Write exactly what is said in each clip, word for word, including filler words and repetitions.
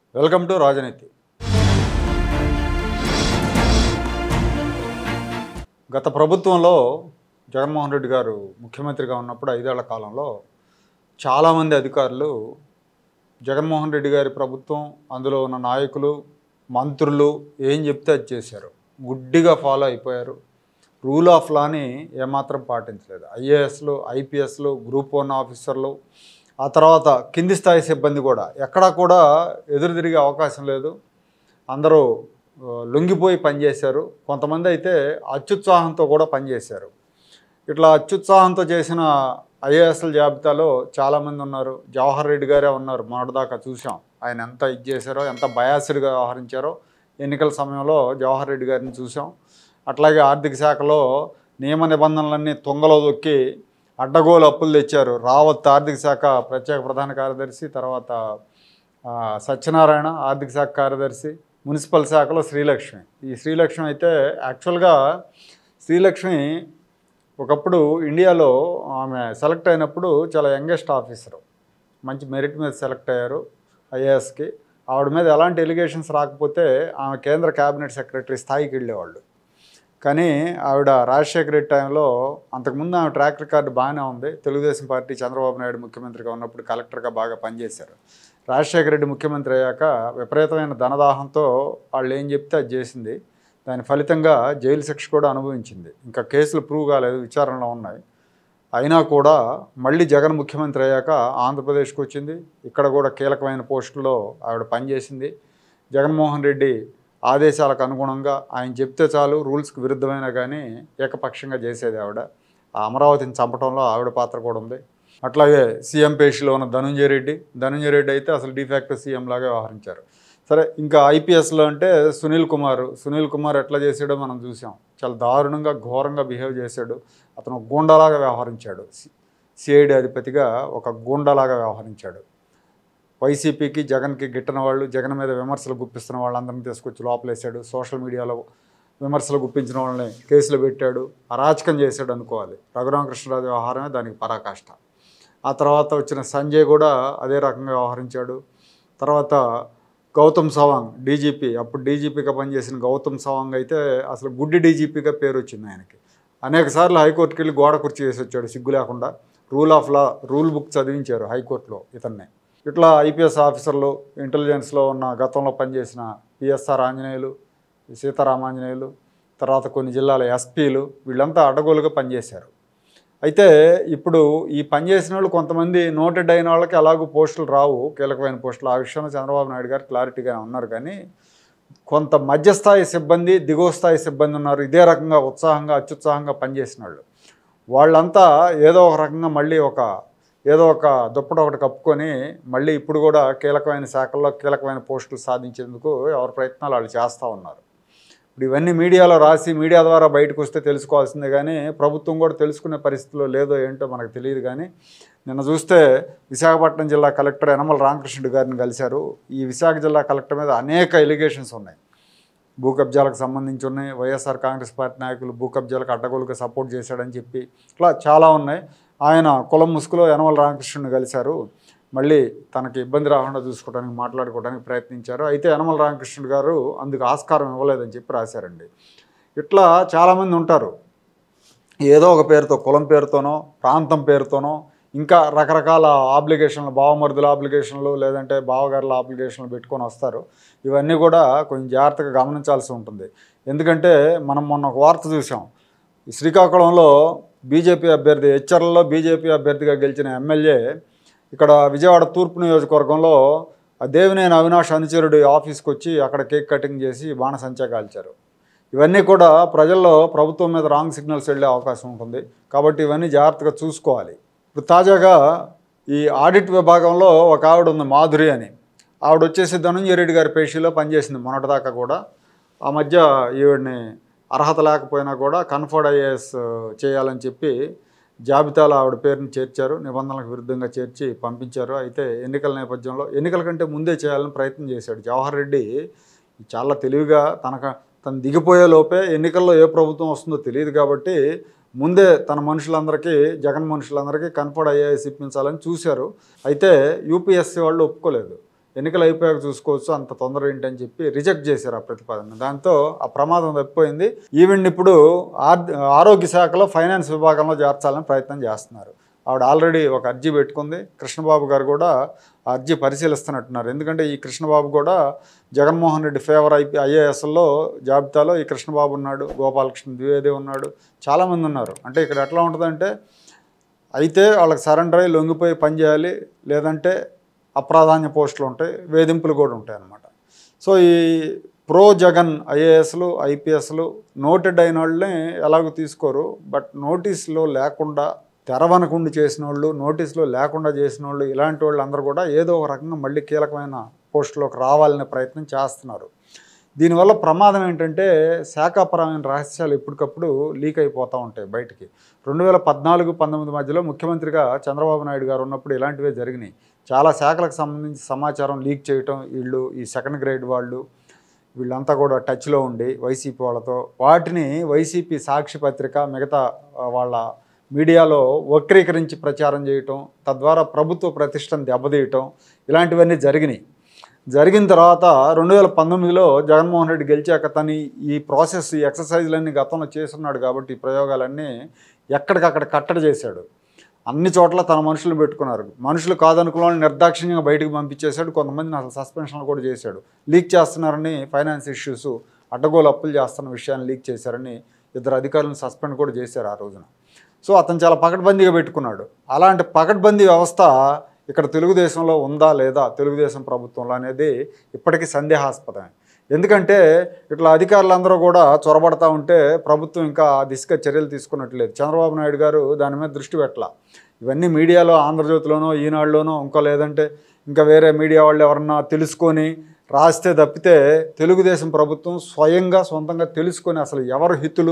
Welcome to రాజనీతి. గత ప్రభుత్వంలో జగన్మోహన్ రెడ్డి గారు ముఖ్యమంత్రిగా ఉన్నప్పుడు ఐదేళ్ల కాలంలో చాలామంది అధికారులు జగన్మోహన్ రెడ్డి గారి ప్రభుత్వం, అందులో ఉన్న నాయకులు, మంత్రులు ఏం చెప్తే అది చేశారు. గుడ్డిగా ఫాలో అయిపోయారు. రూల్ ఆఫ్ లాని ఏమాత్రం పాటించలేదు. ఐఏఎస్లు, ఐపీఎస్లు, గ్రూప్ వన్ ఆఫీసర్లు, ఆ తర్వాత కింది స్థాయి సిబ్బంది కూడా ఎక్కడా కూడా ఎదురు తిరిగే అవకాశం లేదు. అందరూ లొంగిపోయి పనిచేశారు. కొంతమంది అయితే అత్యుత్సాహంతో కూడా పనిచేశారు. ఇట్లా అత్యుత్సాహంతో చేసిన ఐఏఎస్ల జాబితాలో చాలామంది ఉన్నారు. జవహర్ రెడ్డి గారే ఉన్నారు. మొన్నటిదాకా చూసాం ఆయన ఎంత ఇది చేశారో, ఎంత బయాస్డ్గా వ్యవహరించారో. ఎన్నికల సమయంలో జవహర్ రెడ్డి గారిని చూసాం. అట్లాగే ఆర్థిక శాఖలో నియమ నిబంధనలన్నీ తుంగలో దొక్కి అడ్డగోలు అప్పులు తెచ్చారు. రావత్ ఆర్థిక శాఖ ప్రత్యేక ప్రధాన కార్యదర్శి, తర్వాత సత్యనారాయణ ఆర్థిక శాఖ కార్యదర్శి, మున్సిపల్ శాఖలో శ్రీలక్ష్మి. ఈ శ్రీలక్ష్మి అయితే యాక్చువల్గా శ్రీలక్ష్మి ఒకప్పుడు ఇండియాలో ఆమె సెలెక్ట్ అయినప్పుడు చాలా యంగెస్ట్ ఆఫీసరు, మంచి మెరిట్ మీద సెలెక్ట్ అయ్యారు ఐఏఎస్కి. ఆవిడ మీద ఎలాంటి ఎలిగేషన్స్ రాకపోతే ఆమె కేంద్ర క్యాబినెట్ సెక్రటరీ స్థాయికి వెళ్ళేవాళ్ళు. కానీ ఆవిడ రాజశేఖర రెడ్డి టైంలో, అంతకుముందు ఆమె ట్రాక్ రికార్డు బాగానే ఉంది. తెలుగుదేశం పార్టీ చంద్రబాబు నాయుడు ముఖ్యమంత్రిగా ఉన్నప్పుడు కలెక్టర్గా బాగా పనిచేశారు. రాజశేఖర రెడ్డి ముఖ్యమంత్రి అయ్యాక విపరీతమైన ధనదాహంతో వాళ్ళు ఏం చెప్తే అది చేసింది. దాని ఫలితంగా జైలు శిక్ష కూడా అనుభవించింది. ఇంకా కేసులు ప్రూవ్ కాలేదు, విచారణలో ఉన్నాయి. అయినా కూడా మళ్ళీ జగన్ ముఖ్యమంత్రి అయ్యాక ఆంధ్రప్రదేశ్కి వచ్చింది. ఇక్కడ కూడా కీలకమైన పోస్టుల్లో ఆవిడ పనిచేసింది. జగన్మోహన్ రెడ్డి ఆదేశాలకు అనుగుణంగా ఆయన చెప్తే చాలు, రూల్స్కి విరుద్ధమైనా కానీ ఏకపక్షంగా చేసేది ఆవిడ. ఆ అమరావతిని చంపడంలో ఆవిడ పాత్ర కూడా ఉంది. అట్లాగే సీఎం పేషిలో ఉన్న ధనంజయ రెడ్డి ధనంజయ రెడ్డి అయితే అసలు డిఫాక్టో సీఎం లాగా వ్యవహరించారు. సరే, ఇంకా ఐపీఎస్లో అంటే సునీల్ కుమార్ సునీల్ కుమార్ ఎట్లా చేసాడో మనం చూసాం. చాలా దారుణంగా, ఘోరంగా బిహేవ్ చేశాడు. అతను గూండాలాగా వ్యవహరించాడు. సిఐడి అధిపతిగా ఒక గూండాలాగా వ్యవహరించాడు. వైసీపీకి, జగన్కి గిట్టని వాళ్ళు, జగన్ మీద విమర్శలు గుప్పిస్తున్న వాళ్ళందరినీ తీసుకొచ్చి లోపలేశాడు. సోషల్ మీడియాలో విమర్శలు గుప్పించిన వాళ్ళని కేసులు పెట్టాడు. అరాచకం చేశాడు అనుకోవాలి. రఘురామకృష్ణరాజు వ్యవహారమే దానికి పరాకాష్ట. ఆ తర్వాత వచ్చిన సంజయ్ కూడా అదే రకంగా వ్యవహరించాడు. తర్వాత గౌతమ్ సవాంగ్ డీజీపీ, అప్పుడు డీజీపీగా పనిచేసిన గౌతమ్ సవాంగ్ అయితే అసలు గుడ్డి డీజీపీగా పేరు వచ్చింది ఆయనకి. అనేక సార్లు హైకోర్టుకి వెళ్ళి గోడ కుర్చీ వేసి వచ్చాడు సిగ్గు లేకుండా. Rule of law, rule book చదివించారు హైకోర్టులో ఇతన్ని. ఇట్లా ఐపీఎస్ ఆఫీసర్లు, ఇంటెలిజెన్స్లో ఉన్న గతంలో పనిచేసిన పిఎస్ఆర్ ఆంజనేయులు, సీతారామాంజనేయులు, తర్వాత కొన్ని జిల్లాల ఎస్పీలు, వీళ్ళంతా అడ్డగోలుగా పనిచేశారు. అయితే ఇప్పుడు ఈ పనిచేసిన వాళ్ళు కొంతమంది నోటెడ్ అయిన వాళ్ళకి ఎలాగూ పోస్టులు రావు, కీలకమైన పోస్టులు. ఆ విషయంలో చంద్రబాబు నాయుడు గారు క్లారిటీగానే ఉన్నారు. కానీ కొంత మధ్యస్థాయి సిబ్బంది, దిగువ స్థాయి సిబ్బంది ఉన్నారు. ఇదే రకంగా ఉత్సాహంగా, అత్యుత్సాహంగా పనిచేసిన వాళ్ళు. వాళ్ళంతా ఏదో ఒక రకంగా మళ్ళీ ఒక ఏదో ఒక దుప్పటి ఒకటి కప్పుకొని మళ్ళీ ఇప్పుడు కూడా కీలకమైన శాఖల్లో కీలకమైన పోస్టులు సాధించేందుకు ఎవరి ప్రయత్నాలు వాళ్ళు చేస్తూ ఉన్నారు. ఇప్పుడు ఇవన్నీ మీడియాలో రాసి మీడియా ద్వారా బయటకు వస్తే తెలుసుకోవాల్సిందే. కానీ ప్రభుత్వం కూడా తెలుసుకునే పరిస్థితిలో లేదో ఏంటో మనకు తెలియదు. కానీ నిన్న చూస్తే విశాఖపట్నం జిల్లా కలెక్టర్ యనమల రామకృష్ణుడు గారిని కలిశారు. ఈ విశాఖ జిల్లా కలెక్టర్ మీద అనేక ఎలిగేషన్స్ ఉన్నాయి. భూ కబ్జాలకు సంబంధించి ఉన్నాయి. వైఎస్ఆర్ కాంగ్రెస్ పార్టీ నాయకులు భూ కబ్జాలకు అడ్డగోలుగా సపోర్ట్ చేశాడని చెప్పి ఇట్లా చాలా ఉన్నాయి. ఆయన కులం ముసుగులో యనమల రామకృష్ణుని కలిశారు. మళ్ళీ తనకి ఇబ్బంది రాకుండా చూసుకోవడానికి, మాట్లాడుకోవడానికి ప్రయత్నించారు. అయితే యనమల రామకృష్ణుడు గారు అందుకు ఆస్కారం ఇవ్వలేదని చెప్పి రాశారండి. ఇట్లా చాలామంది ఉంటారు. ఏదో ఒక పేరుతో, కులం పేరుతోనో, ప్రాంతం పేరుతోనో, ఇంకా రకరకాల ఆబ్లిగేషన్లు, బావమరుదుల ఆబ్లిగేషన్లు, లేదంటే బావగారుల ఆబ్లిగేషన్లు పెట్టుకొని వస్తారు. ఇవన్నీ కూడా కొంచెం జాగ్రత్తగా గమనించాల్సి ఉంటుంది. ఎందుకంటే మనం మొన్న ఒక వార్త చూసాం. శ్రీకాకుళంలో బీజేపీ అభ్యర్థి, హెచ్చర్లలో బీజేపీ అభ్యర్థిగా గెలిచిన ఎమ్మెల్యే ఇక్కడ విజయవాడ తూర్పు నియోజకవర్గంలో ఆ దేవినేని అవినాష్ అనుచరుడి ఆఫీస్కి వచ్చి అక్కడ కేక్ కటింగ్ చేసి బాణసంచా కాల్చారు. ఇవన్నీ కూడా ప్రజల్లో ప్రభుత్వం మీద రాంగ్ సిగ్నల్స్ వెళ్ళే అవకాశం ఉంటుంది. కాబట్టి ఇవన్నీ జాగ్రత్తగా చూసుకోవాలి. ఇప్పుడు తాజాగా ఈ ఆడిట్ విభాగంలో ఒక ఆవిడ ఉంది, మాధురి అని. ఆవిడ వచ్చేసి ధనంజయ రెడ్డి గారి పేషీలో పనిచేసింది మొన్నటిదాకా కూడా. ఆ మధ్య ఈవిడిని అర్హత లేకపోయినా కూడా కన్ఫర్డ్ ఐఏఎస్ చేయాలని చెప్పి జాబితాలో ఆవిడ పేరుని చేర్చారు. నిబంధనలకు విరుద్ధంగా చేర్చి పంపించారు. అయితే ఎన్నికల నేపథ్యంలో, ఎన్నికల కంటే ముందే చేయాలని ప్రయత్నం చేశాడు జవహర్ రెడ్డి. చాలా తెలివిగా తనక తను దిగిపోయే లోపే ఎన్నికల్లో ఏ ప్రభుత్వం వస్తుందో తెలియదు కాబట్టి ముందే తన మనుషులందరికీ, జగన్ మనుషులందరికీ కన్ఫర్డ్ ఐఏఎస్ ఇప్పించాలని చూశారు. అయితే యూపీఎస్సీ వాళ్ళు ఒప్పుకోలేదు. ఎన్నికలు అయిపోయాక చూసుకోవచ్చు, అంత తొందర ఏంటని చెప్పి రిజెక్ట్ చేశారు ఆ ప్రతిపాదన. దాంతో ఆ ప్రమాదం తప్పిపోయింది. ఈవెన్ ఇప్పుడు ఆర్ ఆరోగ్య శాఖలో ఫైనాన్స్ విభాగంలో చేర్చాలని ప్రయత్నం చేస్తున్నారు. ఆవిడ ఆల్రెడీ ఒక అర్జీ పెట్టుకుంది. కృష్ణబాబు గారు కూడా ఆ అర్జీ పరిశీలిస్తున్నట్టున్నారు. ఎందుకంటే ఈ కృష్ణబాబు కూడా జగన్మోహన్ రెడ్డి ఫేవర్ ఐపీ ఐఏఎస్లో జాబితాలో ఈ కృష్ణబాబు ఉన్నాడు, గోపాలకృష్ణ ద్వివేది ఉన్నాడు, చాలామంది ఉన్నారు. అంటే ఇక్కడ ఎట్లా ఉంటుందంటే అయితే వాళ్ళకి సరెండర్ అయ్యి లొంగిపోయి పనిచేయాలి, లేదంటే అప్రాధాన్య పోస్టులు ఉంటాయి, వేధింపులు కూడా ఉంటాయి అన్నమాట. సో ఈ ప్రో జగన్ ఐఏఎస్లు ఐపీఎస్లు నోటెడ్ అయిన వాళ్ళని ఎలాగో తీసుకోరు. బట్ నోటీసులో లేకుండా తెరవనకుండి చేసిన వాళ్ళు, నోటీసులో లేకుండా చేసిన వాళ్ళు, ఇలాంటి వాళ్ళు అందరూ కూడా ఏదో ఒక రకంగా మళ్ళీ కీలకమైన పోస్టులోకి రావాలనే ప్రయత్నం చేస్తున్నారు. దీనివల్ల ప్రమాదం ఏంటంటే శాఖాపరమైన రహస్యాలు ఎప్పటికప్పుడు లీక్ అయిపోతూ ఉంటాయి బయటికి. రెండు వేల పద్నాలుగు పంతొమ్మిది మధ్యలో ముఖ్యమంత్రిగా చంద్రబాబు నాయుడు గారు ఉన్నప్పుడు ఇలాంటివే జరిగినాయి. చాలా శాఖలకు సంబంధించి సమాచారం లీక్ చేయటం, వీళ్ళు ఈ సెకండ్ గ్రేడ్ వాళ్ళు వీళ్ళంతా కూడా టచ్లో ఉండి వైసీపీ వాళ్ళతో వాటిని వైసీపీ సాక్షి పత్రిక మిగతా వాళ్ళ మీడియాలో వక్రీకరించి ప్రచారం చేయటం, తద్వారా ప్రభుత్వ ప్రతిష్టను దెబ్బతీయటం, ఇలాంటివన్నీ జరిగినాయి. జరిగిన తర్వాత రెండు వేల పంతొమ్మిదిలో జగన్మోహన్ రెడ్డి గెలిచాక తను ఈ ప్రాసెస్ ఈ ఎక్సర్సైజ్లన్నీ గతంలో చేస్తున్నాడు కాబట్టి ఈ ప్రయోగాలన్నీ ఎక్కడికక్కడ కట్టడి చేశాడు. అన్ని చోట్ల తన మనుషులు పెట్టుకున్నారు. మనుషులు కాదనుకున్న నిర్దాక్షిణ్యంగా బయటకు పంపించేశాడు. కొంతమందిని అసలు సస్పెన్షన్లు కూడా చేశాడు. లీక్ చేస్తున్నారని ఫైనాన్స్ ఇష్యూస్ అడ్డగోలు అప్పులు చేస్తున్న విషయాన్ని లీక్ చేశారని ఇద్దరు అధికారులను సస్పెండ్ కూడా చేశారు ఆ రోజున. సో అతను చాలా పకడ్బందీగా పెట్టుకున్నాడు. అలాంటి పకడ్బందీ వ్యవస్థ ఇక్కడ తెలుగుదేశంలో ఉందా లేదా, తెలుగుదేశం ప్రభుత్వంలో అనేది ఇప్పటికీ సందేహాస్పదమే. ఎందుకంటే ఇట్లా అధికారులందరూ కూడా చొరబడతా ఉంటే ప్రభుత్వం ఇంకా ఆ దిశగా చర్యలు తీసుకున్నట్లేదు. చంద్రబాబు నాయుడు గారు దాని మీద దృష్టి పెట్టాల. ఇవన్నీ మీడియాలో ఆంధ్రజ్యోతిలోనో ఈనాడులోనో ఇంకో లేదంటే ఇంకా వేరే మీడియా వాళ్ళు ఎవరన్నా తెలుసుకొని రాస్తే తప్పితే తెలుగుదేశం ప్రభుత్వం స్వయంగా సొంతంగా తెలుసుకొని అసలు ఎవరు హితులు,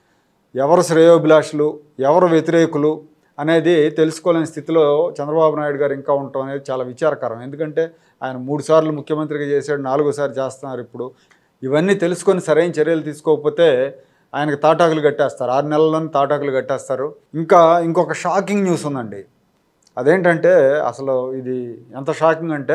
ఎవరు శ్రేయోభిలాషులు, ఎవరు వ్యతిరేకులు అనేది తెలుసుకోలేని స్థితిలో చంద్రబాబు నాయుడు గారు ఇంకా ఉండటం అనేది చాలా విచారకరం. ఎందుకంటే ఆయన మూడు సార్లు ముఖ్యమంత్రిగా చేశాడు, నాలుగోసారి చేస్తున్నారు ఇప్పుడు. ఇవన్నీ తెలుసుకొని సరైన చర్యలు తీసుకోకపోతే ఆయనకు తాటాకులు కట్టేస్తారు, ఆరు నెలల్లోనే తాటాకులు కట్టేస్తారు. ఇంకా ఇంకొక షాకింగ్ న్యూస్ ఉందండి. అదేంటంటే అసలు ఇది ఎంత షాకింగ్ అంటే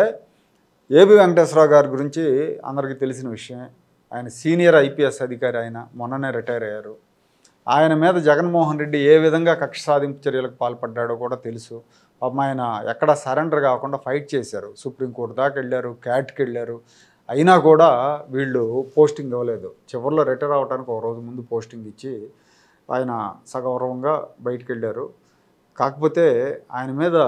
ఏబి వెంకటేశ్వరరావు గారి గురించి అందరికీ తెలిసిన విషయమే. ఆయన సీనియర్ ఐపీఎస్ అధికారి, ఆయన మొన్ననే రిటైర్ అయ్యారు. ఆయన మీద జగన్మోహన్ రెడ్డి ఏ విధంగా కక్ష సాధింపు చర్యలకు పాల్పడ్డాడో కూడా తెలుసు. పాపం ఆయన ఎక్కడ సరెండర్ కాకుండా ఫైట్ చేశారు, సుప్రీంకోర్టు దాకా వెళ్ళారు, క్యాట్కి వెళ్ళారు. అయినా కూడా వీళ్ళు పోస్టింగ్ ఇవ్వలేదు. చివరిలో రిటైర్ అవ్వడానికి ఒక రోజు ముందు పోస్టింగ్ ఇచ్చి ఆయన సగౌరవంగా బయటికి వెళ్ళారు. కాకపోతే ఆయన మీద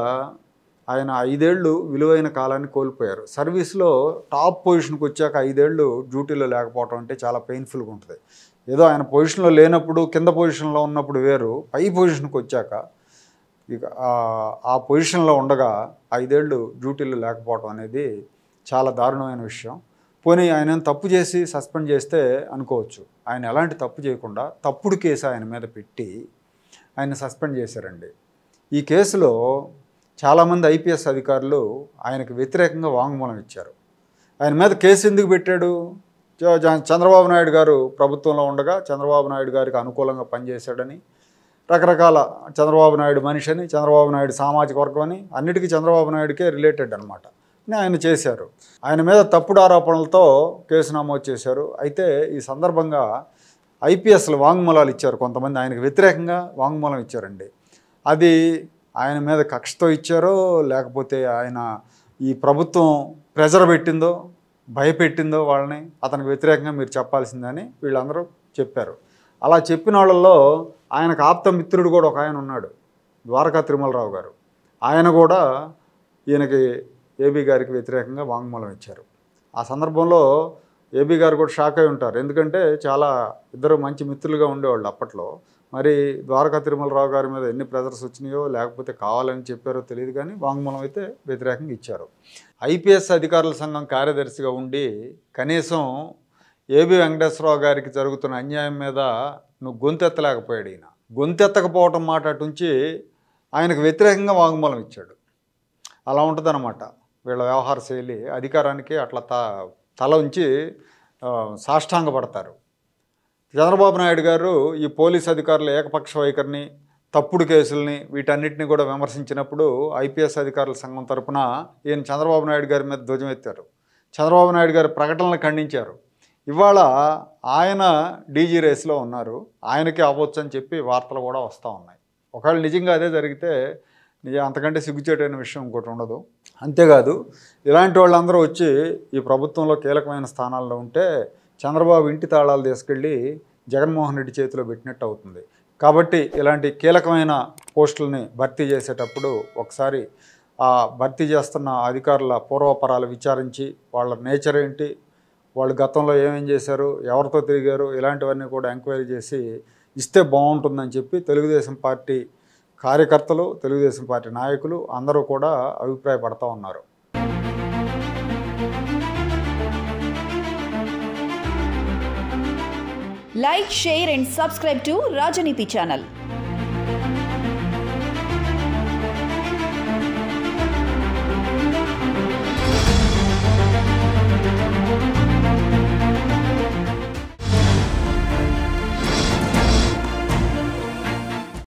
ఆయన ఐదేళ్లు విలువైన కాలాన్ని కోల్పోయారు. సర్వీస్లో టాప్ పొజిషన్కి వచ్చాక ఐదేళ్లు డ్యూటీలో లేకపోవడం అంటే చాలా పెయిన్ఫుల్గా ఉంటుంది. ఏదో ఆయన పొజిషన్లో లేనప్పుడు కింద పొజిషన్లో ఉన్నప్పుడు వేరు, పై పొజిషన్కి వచ్చాక ఇక ఆ పొజిషన్లో ఉండగా ఐదేళ్లు డ్యూటీలో లేకపోవడం అనేది చాలా దారుణమైన విషయం. పోనీ ఆయన తప్పు చేసి సస్పెండ్ చేస్తే అనుకోవచ్చు. ఆయన ఎలాంటి తప్పు చేయకుండా తప్పుడు కేసు ఆయన మీద పెట్టి ఆయన సస్పెండ్ చేశారండి. ఈ కేసులో చాలామంది ఐపీఎస్ అధికారులు ఆయనకు వ్యతిరేకంగా వాంగ్మూలం ఇచ్చారు. ఆయన మీద కేసు ఎందుకు పెట్టాడు? చంద్రబాబు నాయుడు గారు ప్రభుత్వంలో ఉండగా చంద్రబాబు నాయుడు గారికి అనుకూలంగా పనిచేశాడని, రకరకాల చంద్రబాబు నాయుడు మనిషి అని, చంద్రబాబు నాయుడు సామాజిక వర్గం అని, అన్నిటికీ చంద్రబాబు నాయుడికే రిలేటెడ్ అనమాట ఆయన చేశారు. ఆయన మీద తప్పుడు ఆరోపణలతో కేసు నమోదు చేశారు. అయితే ఈ సందర్భంగా ఐపీఎస్లు వాంగ్మూలాలు ఇచ్చారు. కొంతమంది ఆయనకు వ్యతిరేకంగా వాంగ్మూలం ఇచ్చారండి. అది ఆయన మీద కక్షతో ఇచ్చారో లేకపోతే ఆయన ఈ ప్రభుత్వం ప్రెజర్ పెట్టిందో భయపెట్టిందో వాళ్ళని అతనికి వ్యతిరేకంగా మీరు చెప్పాల్సిందని వీళ్ళందరూ చెప్పారు. అలా చెప్పిన వాళ్ళల్లో ఆయనకు ఆప్త మిత్రుడు కూడా ఒక ఆయన ఉన్నాడు, ద్వారకా తిరుమలరావు గారు. ఆయన కూడా ఈయనకి ఏబీ గారికి వ్యతిరేకంగా వాంగ్మూలం ఇచ్చారు. ఆ సందర్భంలో ఏబీ గారు కూడా షాక్ అయి ఉంటారు. ఎందుకంటే చాలా ఇద్దరు మంచి మిత్రులుగా ఉండేవాళ్ళు అప్పట్లో. మరి ద్వారకా తిరుమలరావు గారి మీద ఎన్ని ప్రెజర్స్ వచ్చినాయో లేకపోతే కావాలని చెప్పారో తెలియదు, కానీ వాంగ్మూలం అయితే వ్యతిరేకంగా ఇచ్చారు. ఐపీఎస్ అధికారుల సంఘం కార్యదర్శిగా ఉండి కనీసం ఏబి వెంకటేశ్వరరావు గారికి జరుగుతున్న అన్యాయం మీద నువ్వు గొంతెత్తలేకపోయాడు. ఈయన గొంతెత్తకపోవటం మాట అటుంచి ఆయనకు వ్యతిరేకంగా వాంగ్మూలం ఇచ్చాడు. అలా ఉంటుందన్నమాట వీళ్ళ వ్యవహార శైలి. అధికారానికి అట్లా త తల ఉంచి సాష్టాంగపడతారు. చంద్రబాబు నాయుడు గారు ఈ పోలీస్ అధికారుల ఏకపక్ష వైఖరిని, తప్పుడు కేసుల్ని వీటన్నిటిని కూడా విమర్శించినప్పుడు ఐపీఎస్ అధికారుల సంఘం తరపున ఈయన చంద్రబాబు నాయుడు గారి మీద ధ్వజం ఎత్తారు. చంద్రబాబు నాయుడు గారి ప్రకటనలు ఖండించారు. ఇవాళ ఆయన డీజీ రేస్లో ఉన్నారు, ఆయనకి అవ్వచ్చు అని చెప్పి వార్తలు కూడా వస్తూ ఉన్నాయి. ఒకవేళ నిజంగా అదే జరిగితే నిజం అంతకంటే సిగ్గుచేటైన విషయం ఇంకోటి ఉండదు. అంతేకాదు ఇలాంటి వాళ్ళందరూ వచ్చి ఈ ప్రభుత్వంలో కీలకమైన స్థానాల్లో ఉంటే చంద్రబాబు ఇంటి తాళాలు తీసుకెళ్ళి జగన్మోహన్ రెడ్డి చేతిలో పెట్టినట్టు అవుతుంది. కాబట్టి ఇలాంటి కీలకమైన పోస్టులని భర్తీ చేసేటప్పుడు ఒకసారి ఆ భర్తీ చేస్తున్న అధికారుల పూర్వపరాలు విచారించి వాళ్ళ నేచర్ ఏంటి, వాళ్ళు గతంలో ఏమేం చేశారు, ఎవరితో తిరిగారు, ఇలాంటివన్నీ కూడా ఎంక్వైరీ చేసి ఇస్తే బాగుంటుందని చెప్పి తెలుగుదేశం పార్టీ కార్యకర్తలు, తెలుగుదేశం పార్టీ నాయకులు అందరూ కూడా అభిప్రాయపడతా ఉన్నారు. Like, share and subscribe to Rajaniti channel.